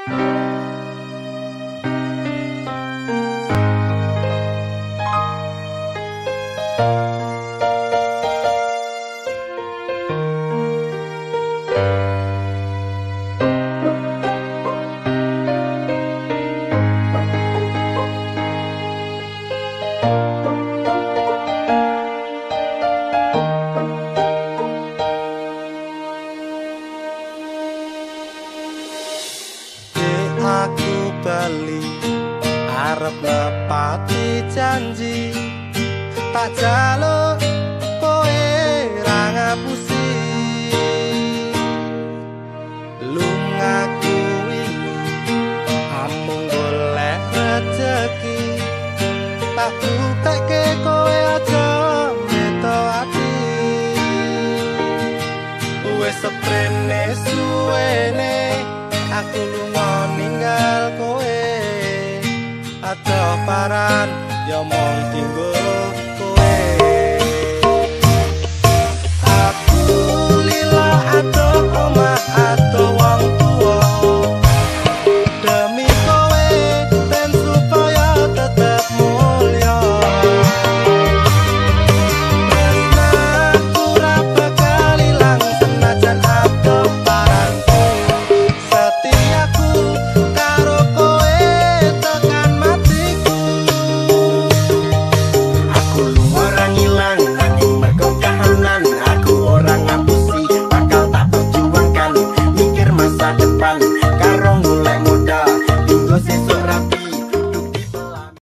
Aku bali arep nepati janji tak jaluk kowe ra ngapusi lungaku iki amung golek rejeki tak bukteke kowe aja meto ati wis seprene suwene aku lunga ninggal kowe adoh paran ya mong tinggal